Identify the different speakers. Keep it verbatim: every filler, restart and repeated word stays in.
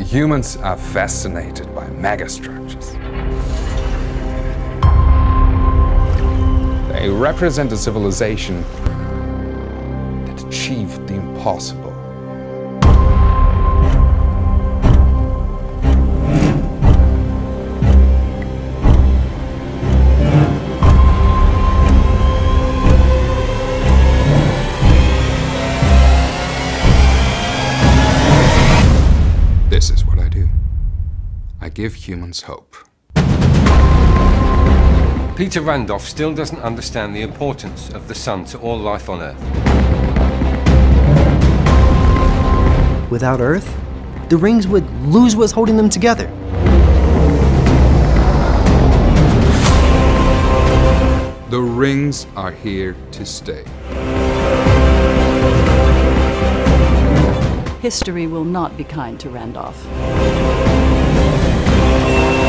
Speaker 1: Humans are fascinated by megastructures. They represent a civilization that achieved the impossible. This is what I do. I give humans hope.
Speaker 2: Peter Randolph still doesn't understand the importance of the sun to all life on Earth.
Speaker 3: Without Earth, the rings would lose what's holding them together.
Speaker 1: The rings are here to stay.
Speaker 4: History will not be kind to Randolph.